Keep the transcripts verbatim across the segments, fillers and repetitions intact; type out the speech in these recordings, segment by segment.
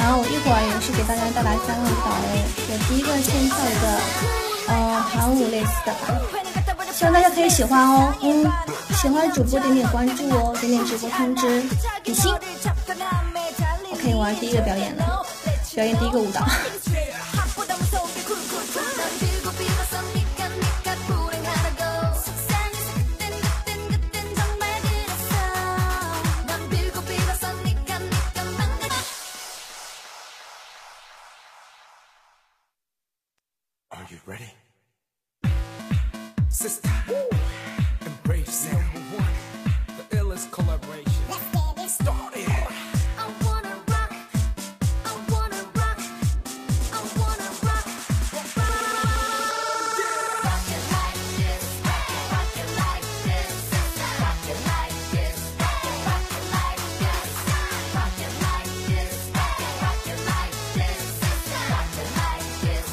然后我一会儿也是给大家带来三个舞蹈哦，有第一个线跳一个呃韩舞类似的吧，希望大家可以喜欢哦。嗯，喜欢主播点点关注哦，点点直播通知，比心。OK， 我要第一个表演了，表演第一个舞蹈。 Are you ready? Sister, embrace number one, the illest collaboration. Let's get it started. I wanna rock, I wanna rock, I wanna rock, rock, rock it like this, rock it like this, rock it like this, rock it like this, rock it like this, rock it like this, rock it like this.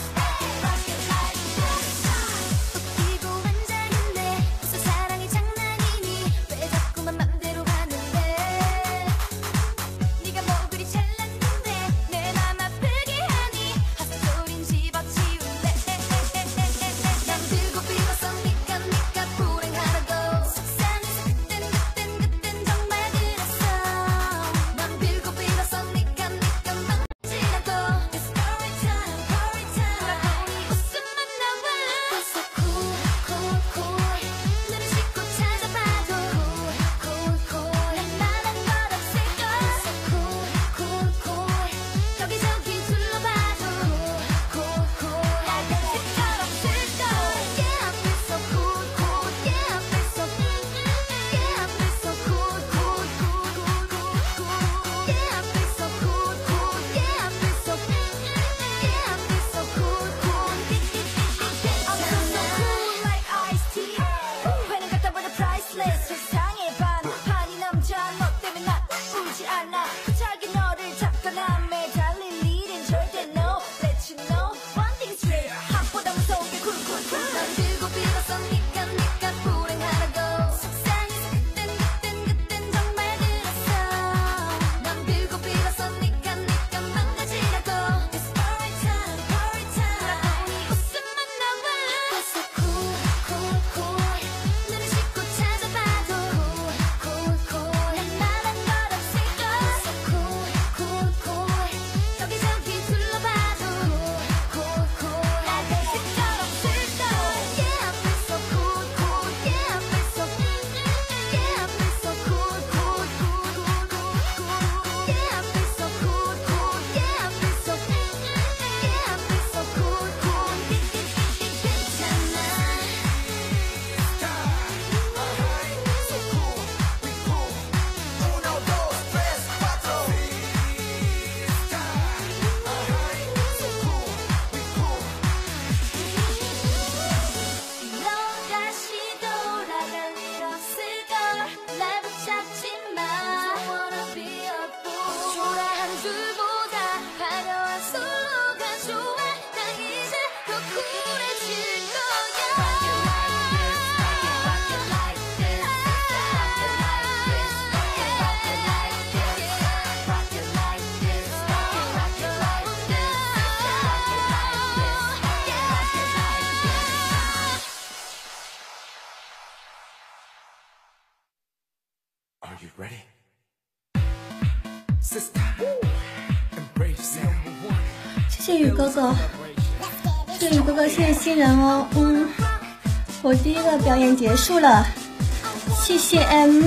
Are you ready? Sister, embrace number one. 谢谢雨哥哥，谢谢雨哥哥，谢谢新人哦。嗯，我第一个表演结束了，谢谢 M，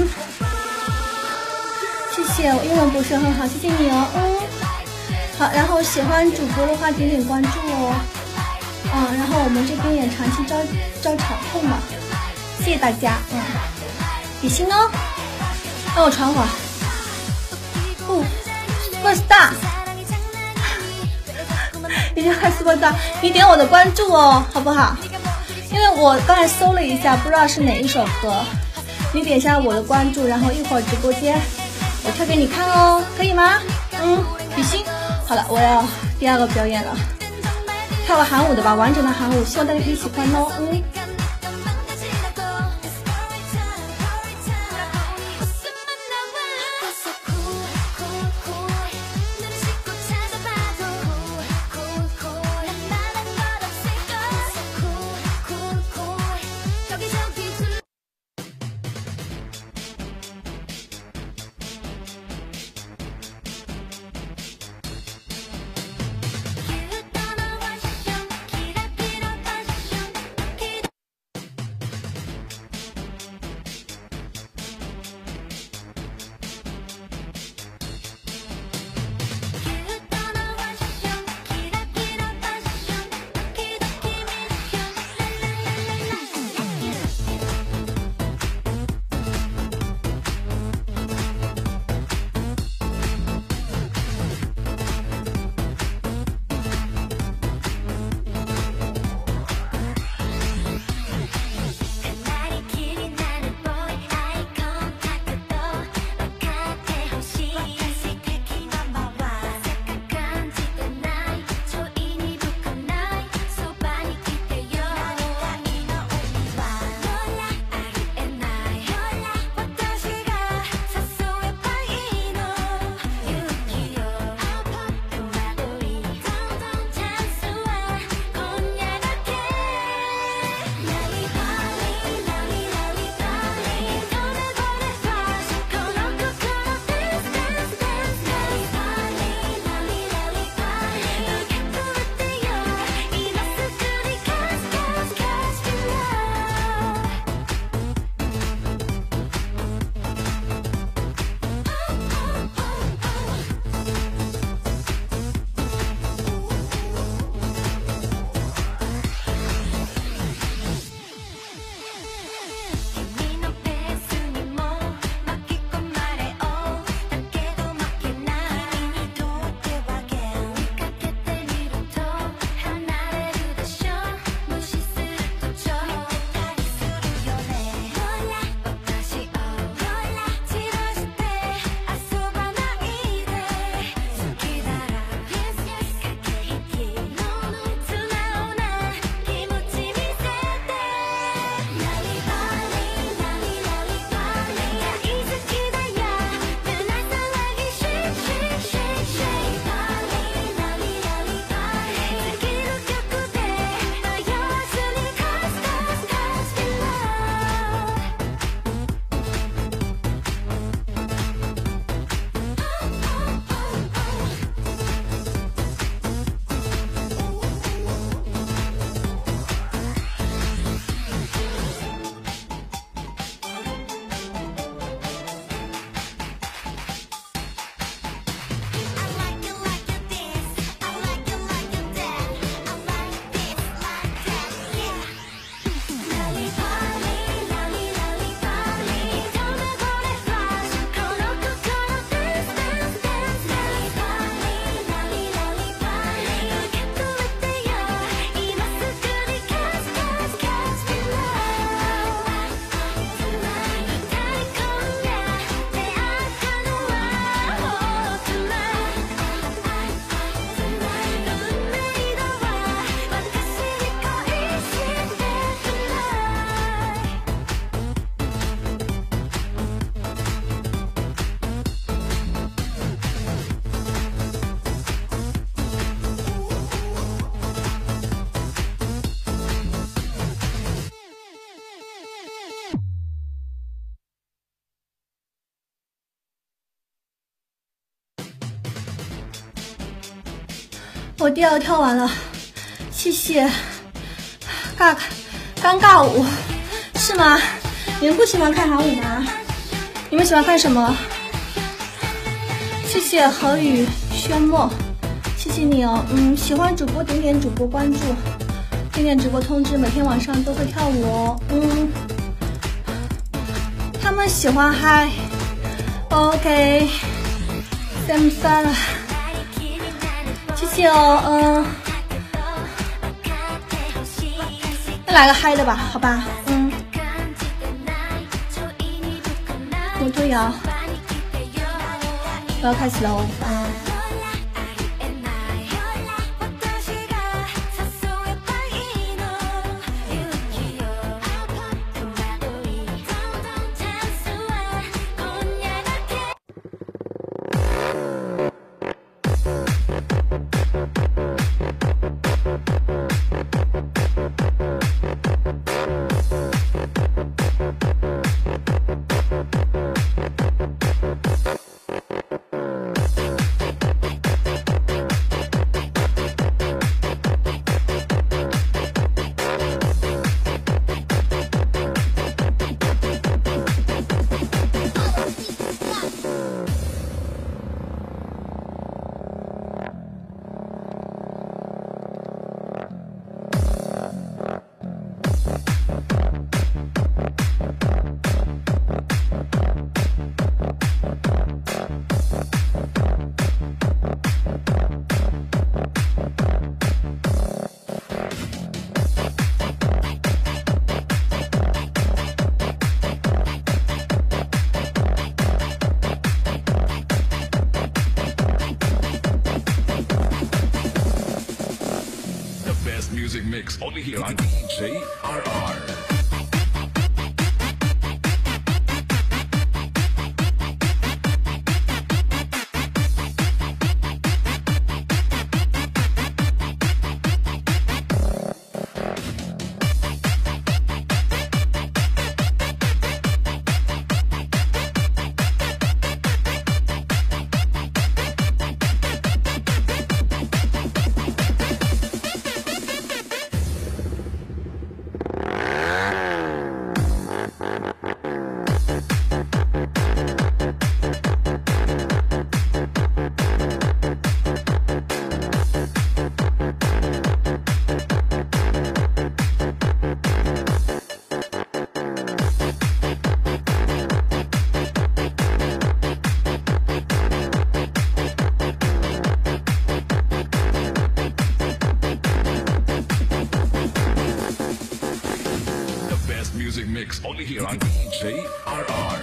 谢谢，我英文不是很好，谢谢你哦。嗯，好，然后喜欢主播的话点点关注哦。嗯，然后我们这边也长期招招场控嘛，谢谢大家。嗯，比心哦，让我传会儿。不 ，Superstar。你就看 Superstar， 你点我的关注哦，好不好？因为我刚才搜了一下，不知道是哪一首歌，你点一下我的关注，然后一会儿直播间我跳给你看哦，可以吗？嗯，比心。好了，我要第二个表演了，跳个韩舞的吧，完整的韩舞，希望大家可以喜欢哦。嗯。 我第二跳完了，谢谢。尬尴尬舞是吗？你们不喜欢看韩舞吗？你们喜欢看什么？谢谢何宇轩墨，谢谢你哦。嗯，喜欢主播点点主播关注，点点直播通知，每天晚上都会跳舞哦。嗯，他们喜欢嗨 ，OK， 三三了，谢谢哦。嗯，再来个嗨的吧，好吧。嗯，我就摇。我要开始了哦，嗯。 Music mix only here on D J R R. Music mix only here on D J R R.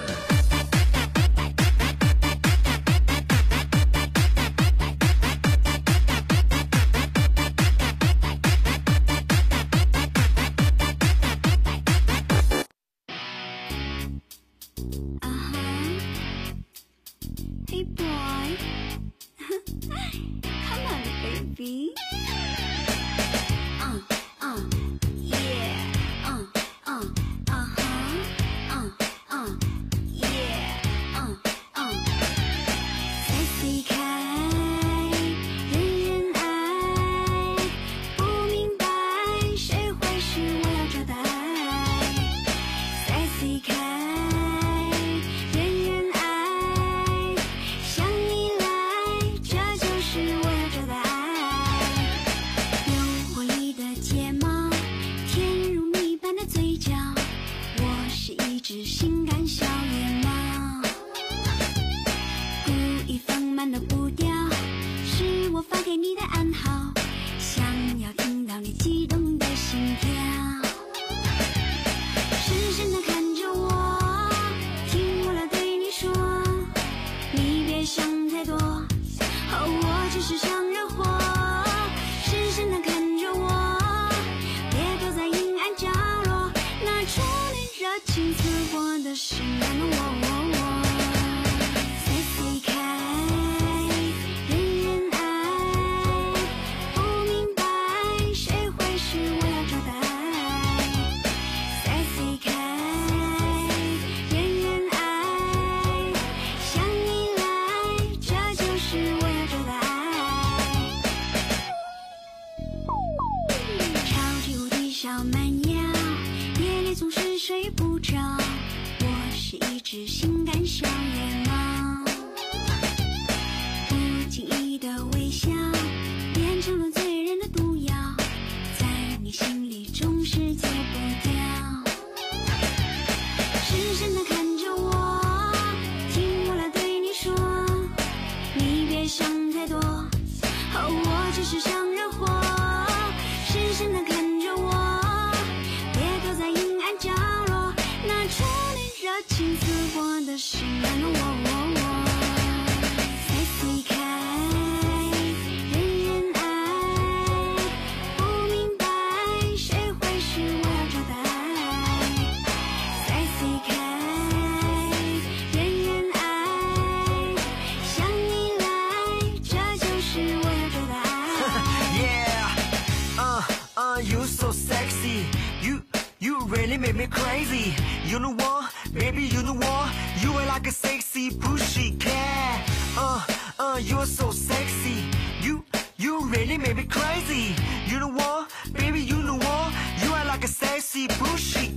Hey boy, come on, baby. Uh, uh, yeah, uh, uh, uh huh, uh, uh, yeah, uh, uh. 再细看，人人爱，不明白谁会是我要找的爱。再细看。想你来，这就是我要找的爱。 多。哦，我只是想惹祸，深深地看着我，别躲在阴暗角落，拿出你热情似火的心安我。Sexy 开，人人爱，不明白谁会是我要招待。Sexy 开，人人爱，向你来，这就是我要招待。 Yeah, uh, uh, you so sexy. You, you really make me crazy. You know what, baby, you know what? You are like a sexy pussycat. Uh, uh, you're so sexy. You, you really make me crazy. You know what, baby, you know what? You are like a sexy pussycat.